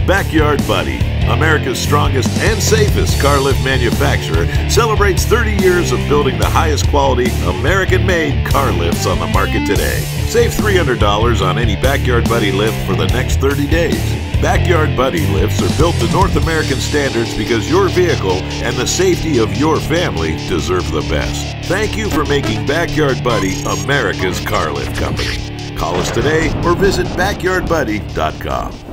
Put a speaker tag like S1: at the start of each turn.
S1: Backyard Buddy, America's strongest and safest car lift manufacturer, celebrates 30 years of building the highest quality American-made car lifts on the market today. Save $300 on any Backyard Buddy lift for the next 30 days. Backyard Buddy lifts are built to North American standards because your vehicle and the safety of your family deserve the best. Thank you for making Backyard Buddy America's car lift company. Call us today or visit backyardbuddy.com.